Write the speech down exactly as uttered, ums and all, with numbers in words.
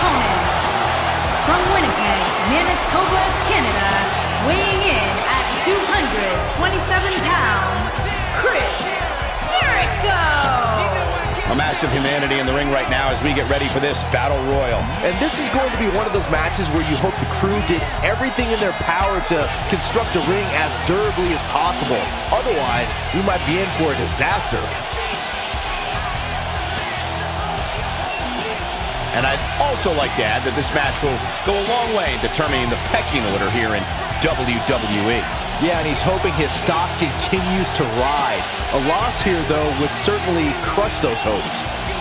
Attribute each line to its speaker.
Speaker 1: opponent, from Winnipeg, Manitoba, Canada, weighing in at two hundred twenty-seven pounds, Jericho!
Speaker 2: A massive humanity in the ring right now as we get ready for this Battle Royal.
Speaker 3: And this is going to be one of those matches where you hope the crew did everything in their power to construct a ring as durably as possible. Otherwise, we might be in for a disaster.
Speaker 2: And I'd also like to add that this match will go a long way in determining the pecking order here in W W E.
Speaker 3: Yeah, and he's hoping his stock continues to rise. A loss here, though, would certainly crush those hopes.